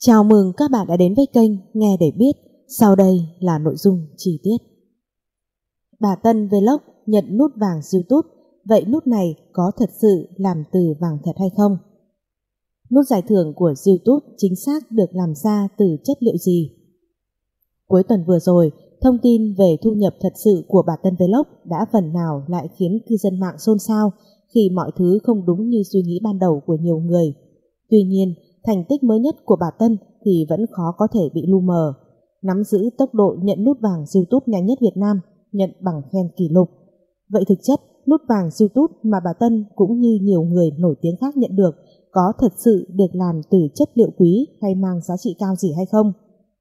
Chào mừng các bạn đã đến với kênh Nghe để biết. Sau đây là nội dung chi tiết. Bà Tân Vlog nhận nút vàng YouTube. Vậy nút này có thật sự làm từ vàng thật hay không? Nút giải thưởng của YouTube chính xác được làm ra từ chất liệu gì? Cuối tuần vừa rồi, thông tin về thu nhập thật sự của bà Tân Vlog đã phần nào lại khiến cư dân mạng xôn xao khi mọi thứ không đúng như suy nghĩ ban đầu của nhiều người. Tuy nhiên, thành tích mới nhất của bà Tân thì vẫn khó có thể bị lu mờ. Nắm giữ tốc độ nhận nút vàng YouTube nhanh nhất Việt Nam, nhận bằng khen kỷ lục. Vậy thực chất, nút vàng YouTube mà bà Tân cũng như nhiều người nổi tiếng khác nhận được có thật sự được làm từ chất liệu quý hay mang giá trị cao gì hay không?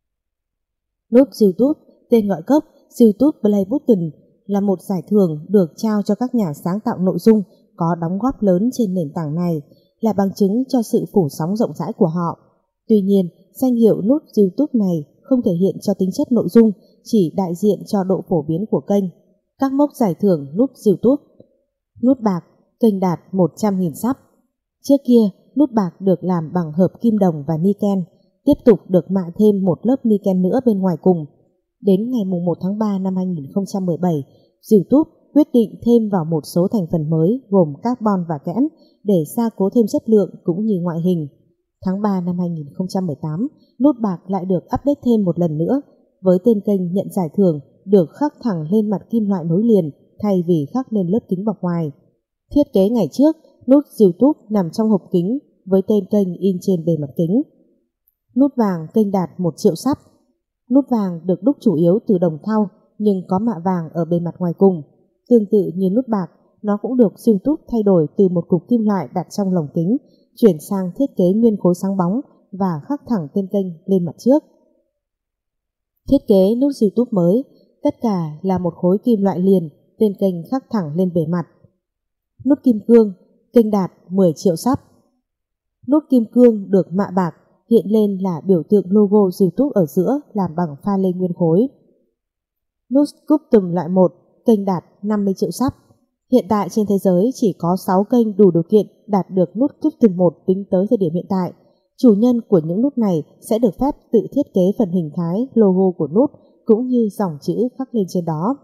Nút YouTube, tên gọi gốc YouTube Play Button, là một giải thưởng được trao cho các nhà sáng tạo nội dung có đóng góp lớn trên nền tảng này, là bằng chứng cho sự phủ sóng rộng rãi của họ. Tuy nhiên, danh hiệu nút YouTube này không thể hiện cho tính chất nội dung, chỉ đại diện cho độ phổ biến của kênh. Các mốc giải thưởng nút YouTube: nút bạc, kênh đạt 100.000 sub. Trước kia, nút bạc được làm bằng hợp kim đồng và niken, tiếp tục được mạ thêm một lớp niken nữa bên ngoài cùng. Đến ngày 1 tháng 3 năm 2017, YouTube quyết định thêm vào một số thành phần mới gồm carbon và kẽm để gia cố thêm chất lượng cũng như ngoại hình. Tháng 3 năm 2018, nút bạc lại được update thêm một lần nữa, với tên kênh nhận giải thưởng được khắc thẳng lên mặt kim loại nối liền thay vì khắc lên lớp kính bọc ngoài. Thiết kế ngày trước, nút YouTube nằm trong hộp kính với tên kênh in trên bề mặt kính. Nút vàng, kênh đạt 1 triệu sub. Nút vàng được đúc chủ yếu từ đồng thau nhưng có mạ vàng ở bề mặt ngoài cùng. Tương tự như nút bạc, nó cũng được YouTube thay đổi từ một cục kim loại đặt trong lồng kính, chuyển sang thiết kế nguyên khối sáng bóng và khắc thẳng tên kênh lên mặt trước. Thiết kế nút YouTube mới, tất cả là một khối kim loại liền, tên kênh khắc thẳng lên bề mặt. Nút kim cương, kênh đạt 10 triệu sub. Nút kim cương được mạ bạc, hiện lên là biểu tượng logo YouTube ở giữa làm bằng pha lê nguyên khối. Nút Custom loại 1, kênh đạt 50 triệu sub. Hiện tại trên thế giới chỉ có 6 kênh đủ điều kiện đạt được nút Custom 1 tính tới thời điểm hiện tại. Chủ nhân của những nút này sẽ được phép tự thiết kế phần hình thái logo của nút cũng như dòng chữ khắc lên trên đó.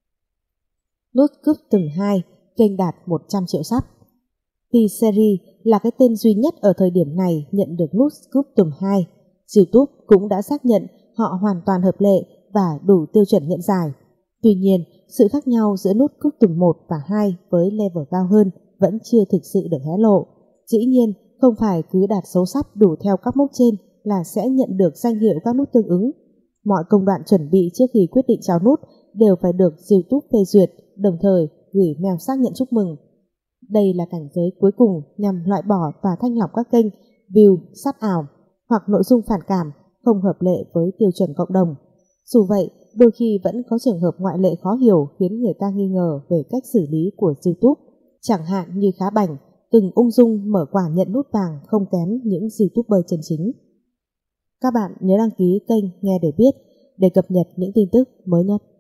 Nút Custom 2, kênh đạt 100 triệu sub. T-Series là cái tên duy nhất ở thời điểm này nhận được nút Custom 2. YouTube cũng đã xác nhận họ hoàn toàn hợp lệ và đủ tiêu chuẩn nhận giải. Tuy nhiên, sự khác nhau giữa nút Custom 1 và 2 với level cao hơn vẫn chưa thực sự được hé lộ. Dĩ nhiên, không phải cứ đạt số sub đủ theo các mốc trên là sẽ nhận được danh hiệu các nút tương ứng. Mọi công đoạn chuẩn bị trước khi quyết định trao nút đều phải được YouTube phê duyệt, đồng thời gửi mail xác nhận chúc mừng. Đây là cảnh giới cuối cùng nhằm loại bỏ và thanh lọc các kênh view sát ảo hoặc nội dung phản cảm không hợp lệ với tiêu chuẩn cộng đồng. Dù vậy, đôi khi vẫn có trường hợp ngoại lệ khó hiểu khiến người ta nghi ngờ về cách xử lý của YouTube. Chẳng hạn như Khá Bảnh từng ung dung mở quả nhận nút vàng không kém những YouTuber chân chính. Các bạn nhớ đăng ký kênh Nghe để biết để cập nhật những tin tức mới nhất.